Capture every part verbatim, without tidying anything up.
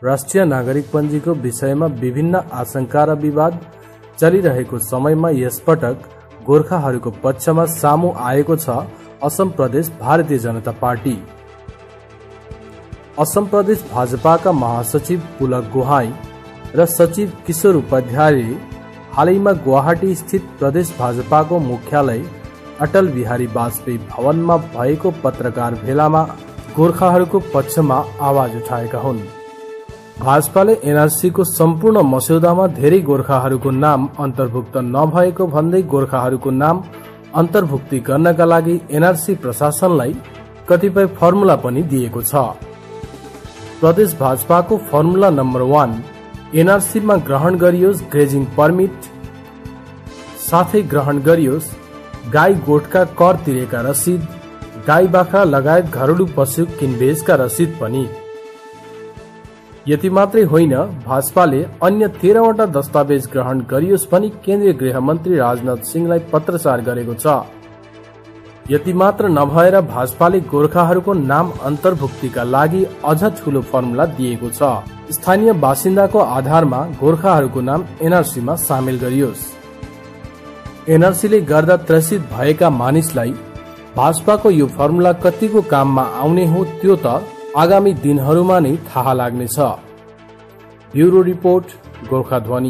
राष्ट्रिय नागरिक पञ्जीको विषयमा विभिन्न आशंका र विवाद चलिरहेको समयमा यसपटक गोर्खाहरूको पक्षमा सामु आएको छ असम प्रदेश भारतीय जनता पार्टी। असम प्रदेश भाजपाका महासचिव पुलक गोहाइन र सचिव किशोर उपाध्यायले हालैमा गुवाहाटी स्थित प्रदेश भाजपाको मुख्यालय अटल बिहारी वाजपेयी भवनमा भएको पत्रकार भेलामा गोर्खाहरूको पक्षमा आवाज उठाएका हुन्। भाजपाले एनआरसी को सम्पूर्ण मस्यौदामा धेरै गोर्खाहरूको नाम अन्तर्भुक्त नभएको भन्दै गोर्खाहरूको नाम अन्तर्भुक्ति गर्नका लागि एनआरसी प्रशासनलाई कतिपय फर्मुला पनि दिएको छ। प्रदेश भाजपाको फर्मुला नम्बर वान एनआरसी मा ग्रहण गरियोस् ग्रेजिङ पर्मिट, साथै ग्रहण गरियोस् गाई गोठका कर तिरेका रसिद, गाई बाख्रा लगायत घरेलु पशु किनबेचका रसिद पनि। यति मात्रै होइन, भाजपाले अन्य तेह्रवटा दस्तावेज ग्रहण गरियोस् भनी केन्द्रीय गृहमन्त्री राजनाथ सिंहलाई पत्रचार गरेको छ। यति मात्र नभएर भाजपाले गोर्खाहरूको नाम अन्तर्भुक्तिका लागि अझ ठूलो फर्मुला दिएको छ। स्थानीय बासिन्दाको आधारमा गोर्खाहरूको नाम एनआरसीमा सामेल गरियोस्। एनआरसीले गर्दा त्रसित भएका मानिसलाई भाजपाको यो फर्मुला कतिको काममा आउने हो त्यो त आगामी दिनहरूमा नै थाहा लाग्नेछ। ब्युरो रिपोर्ट, गोर्खा ध्वनि।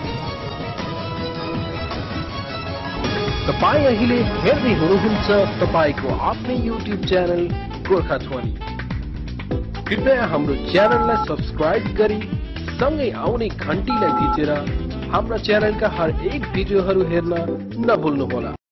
तपाईं अहिले हेर्दै हुनुहुन्छ तपाईको आफ्नै युट्युब च्यानल गोर्खा ध्वनि। कृपया हाम्रो च्यानललाई सब्स्क्राइब गरी सँगै आउने घण्टीलाई थिचेर हाम्रा च्यानलका हर एक भिडियोहरू हेर्न नभुल्नुहोला।